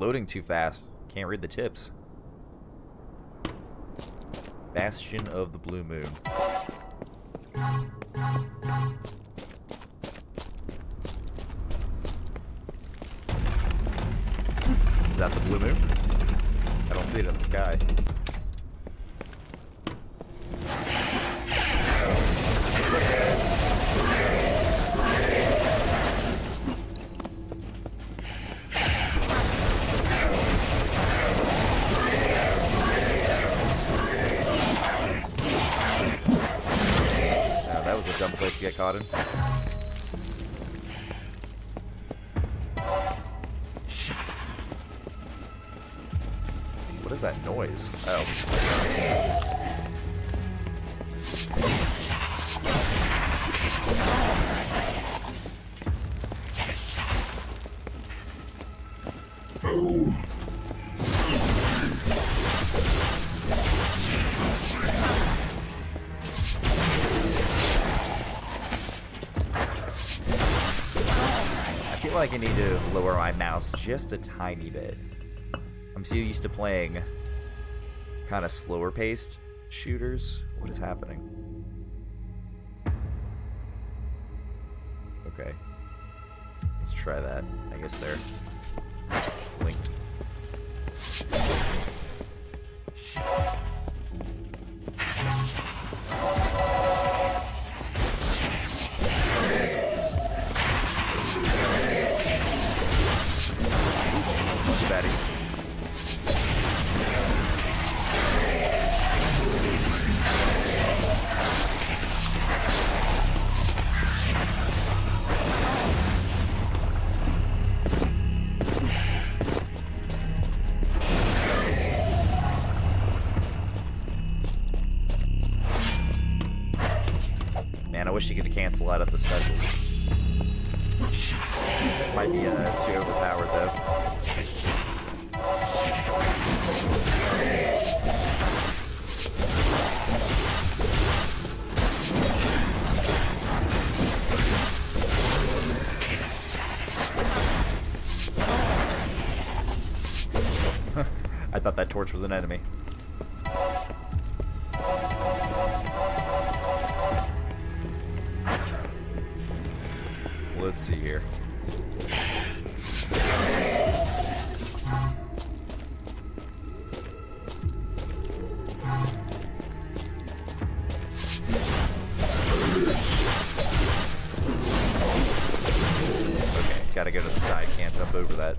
loading too fast. Can't read the tips. Bastion of the Blue Moon. Is that the Blue Moon? I don't see it in the sky. What's up, guys? That was a dumb place to get caught in. What is that noise? Oh. I feel like I need to lower my mouse just a tiny bit. I'm so used to playing kind of slower paced shooters. What is happening? Okay. Let's try that. I guess they're linked. Bunch of baddies. Man, I wish you could cancel out of the specials. Might be too overpowered though. I thought that torch was an enemy. Let's see here. Okay, gotta go to the side, can't jump over that.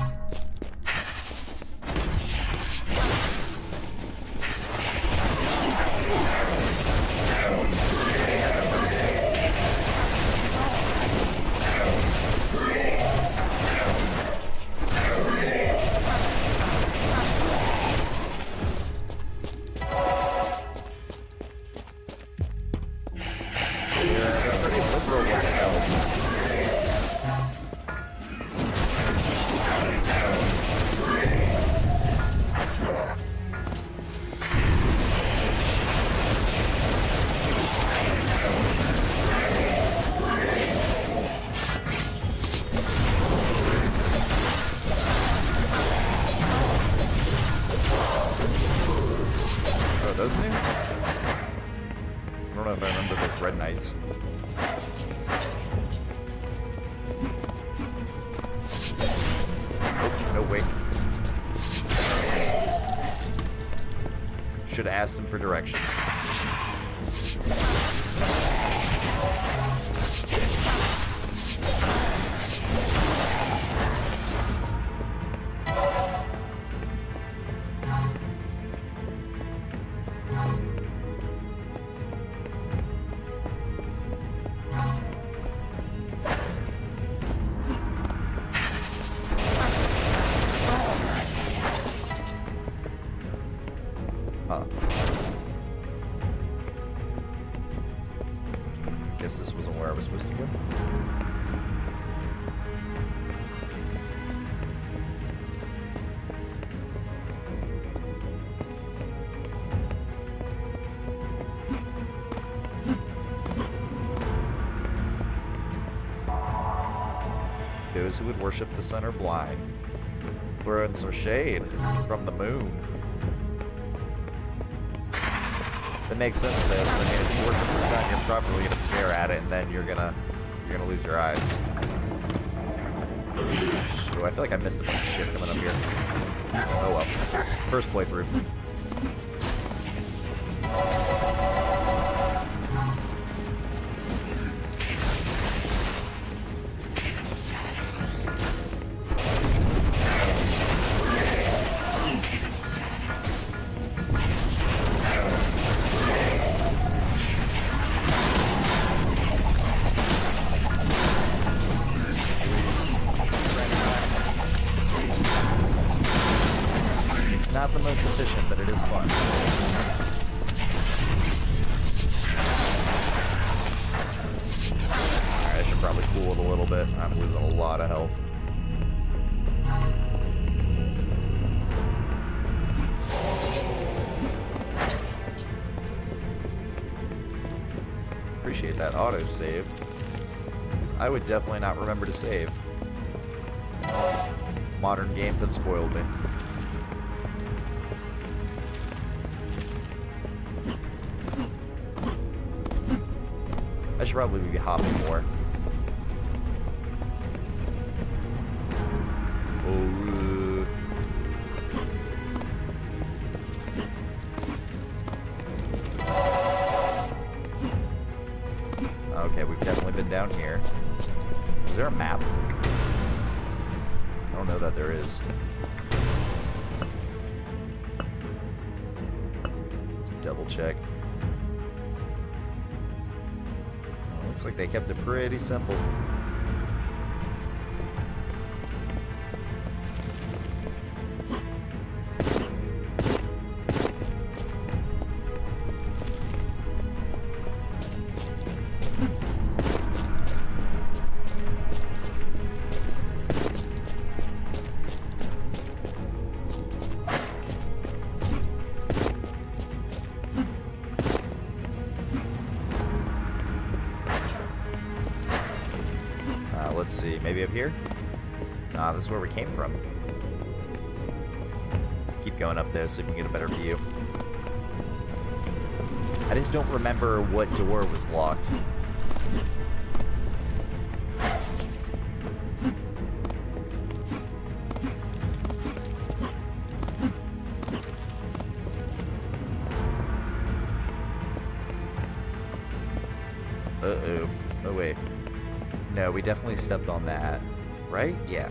Those new? I don't know if I remember those red knights. Oh, no, wait. Should have asked him for directions. Guess this wasn't where I was supposed to go. Those who would worship the sun are blind. Throwing some shade from the moon. That makes sense though. I mean, if you work with the sun, you're probably gonna stare at it, and then you're gonna lose your eyes. Oh, I feel like I missed a bunch of shit coming up here. Oh well. First playthrough. Not the most efficient, but it is fun. Alright, I should probably cool it a little bit. I'm losing a lot of health. Appreciate that autosave, because I would definitely not remember to save. Modern games have spoiled me. I should probably be hopping more. Oh. Okay, we've definitely been down here. Is there a map? I don't know that there is. Let's double check. Looks like they kept it pretty simple. Let's see, maybe up here? Nah, this is where we came from. Keep going up there so we can get a better view. I just don't remember what door was locked. Uh-oh. Oh, wait. No, we definitely stepped on that, right? Yeah.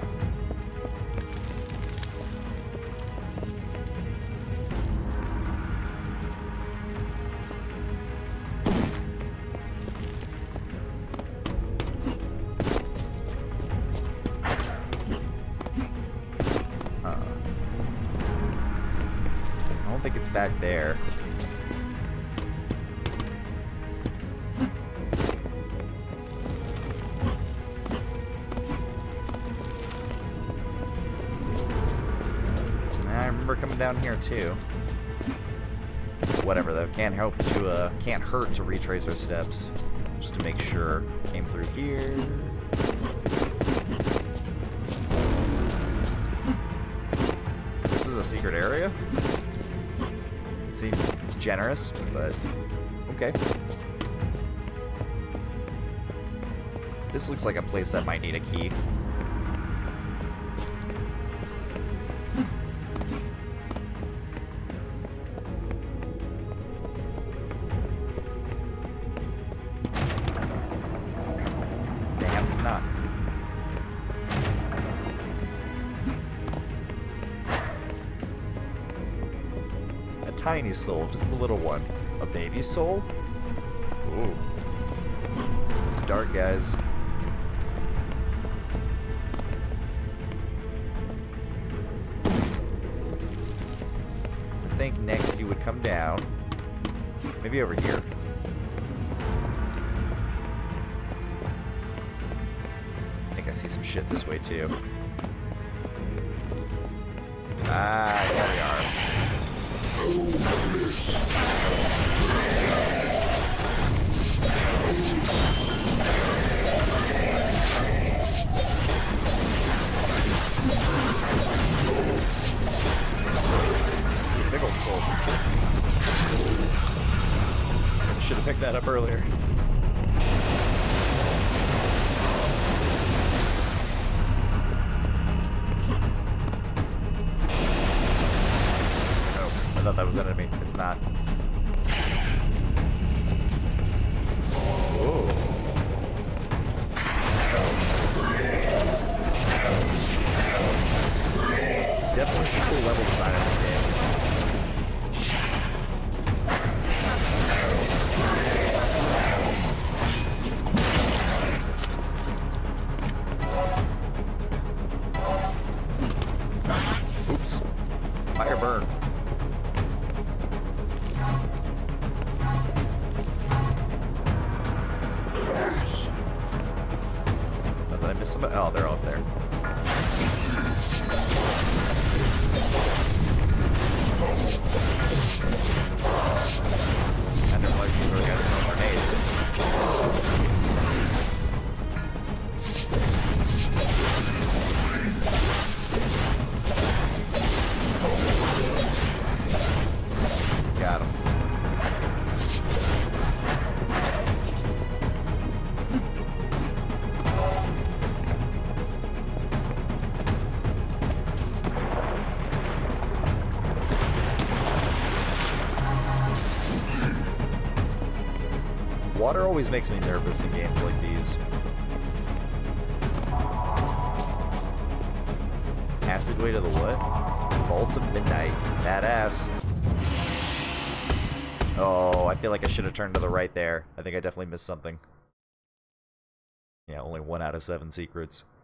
I don't think it's back there. Coming down here too. Whatever though, can't hurt to retrace our steps, just to make sure. Came through here. This is a secret area. Seems generous, but okay. This looks like a place that might need a key. Not. A tiny soul, just a little one. A baby soul? Ooh. It's dark, guys. I think next you would come down. Maybe over here. I see some shit this way too. Ah, here we are. that up earlier. Oh, I thought that was an enemy. It's not. Whoa. Definitely some cool level design in this game. Oops. Fire burn. Oh, did I miss somebody? Oh, they're up there. I didn't realize you were guys throwing grenades. Got him. Water always makes me nervous in games like these. Passageway to the what? Vaults of Midnight. Badass. Oh, I feel like I should have turned to the right there. I think I definitely missed something. Yeah, only 1 out of 7 secrets.